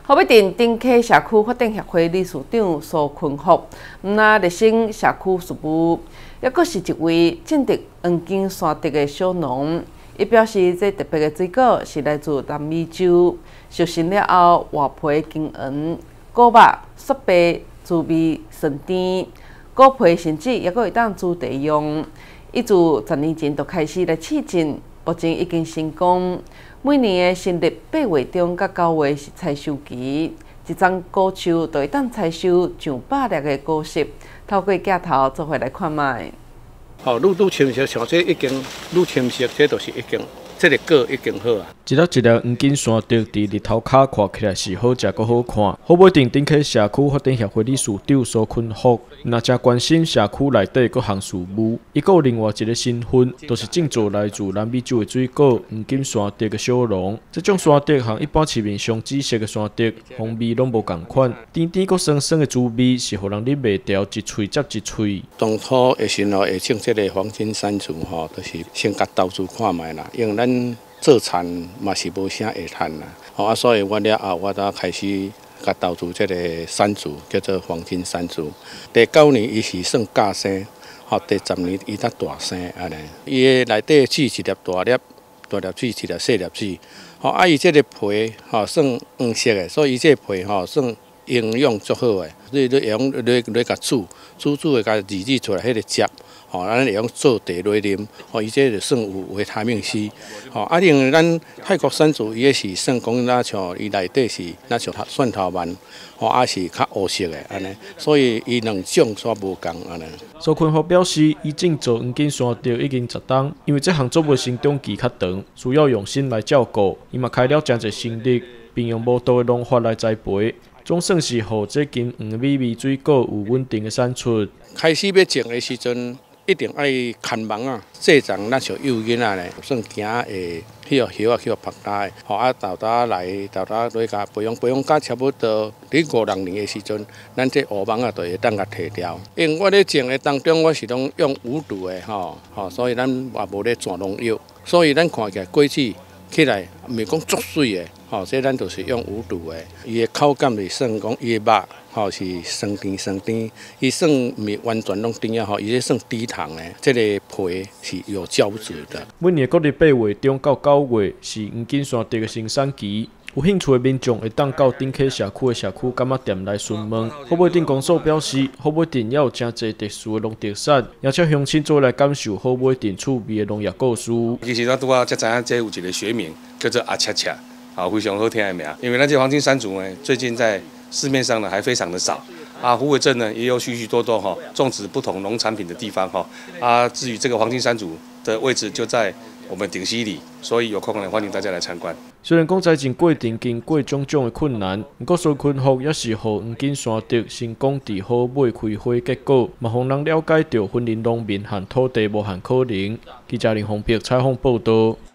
河北镇顶溪社区发展协会理事长苏坤福，那热心社区事务，抑阁是一位种植黄金山竹的小农。伊表示，这特别的水果是来自南美洲，熟成了后外皮金黄，果肉雪白，滋味酸甜，果皮甚至抑阁会当煮茶用。伊自10年前就开始来试种，目前已经成功。每年的新历8月中到9月是采收期，一丛果树就会当采收上100粒的果实。透过镜头做回来看卖。 愈清晰，像这已经愈清晰，这就是已经。这个果已经好啊！ 一粒一粒黄金山竹伫日头下看起来是好食阁好看。河北镇顶溪社区发展协会理事长苏坤福，那真关心社区内底各项事务。伊有另外一个身份，就是种植来自南美洲的水果黄金山竹的小农。这种山竹和一般市面上紫色的山竹，风味拢无共款，甜甜阁酸酸的滋味是互人啉袂掉，一喙接一喙。 当初的时候会种这个黄金山竹就是先甲投资看卖啦，因为咱做田嘛是无啥会赚啦，所以我了后我才开始甲投资这个山竹，叫做黄金山竹。第9年伊是算假生，第10年伊才大生安尼。伊的内底籽一粒大粒籽，一粒细粒籽。伊这个皮算黄色的，所以伊这个皮算营养足好的。你会用来甲煮的，甲煮出来迄个汁。咱会用做茶来啉，伊这就算有维他命 C。另外咱泰国山竹伊也是算讲那像伊内底是那像蒜头蔓，是较乌色的安尼，所以伊两种煞无共安尼。 苏坤福表示，伊种植黄金山竹已经10冬，因为这项作物生长期较长，需要用心来照顾。伊嘛开了真侪心力，并用无毒的农法来栽培，总算是互这金黄美味水果有稳定的产出。 开始要种的时阵。一定爱看忙啊！细丛咱像幼囡仔咧，算行会去叶啊去拍打的，豆豆来甲培养到差不多5、6年的时阵，咱这乌芒啊就会当甲摕掉。因为我咧种的当中，我是拢用无毒的所以咱也无咧转农药，所以咱看起来果子起来毋是讲足水的，所以咱就是用无毒的。伊的口感是算讲伊的肉。是酸甜，伊算毋是完全拢甜啊，伊咧算低糖的，这个皮是有胶质的。 每年国历8月中到9月是黄金山竹的生产期，有兴趣的民众会当到顶溪社区的社区柑仔店来询问。河北镇公所表示，河北镇也有真侪特殊的农特产，也请乡亲做来感受河北镇趣味的农业故事。 其实咱拄仔才知影，这有一个学名叫做阿恰恰，非常好听的名。因为咱这黄金山竹呢，最近在市面上呢还非常的少湖北镇呢也有许许多多种植不同农产品的地方至于这个黄金山竹的位置就在我们顶溪里，所以有空呢欢迎大家来参观。 虽然讲在种过程经过种种的困难，不过苏坤福也是互黄金山竹成功伫好尾开花结果，嘛让人了解到婚姻农民和土地无限可能。记者林宏碧采访报道。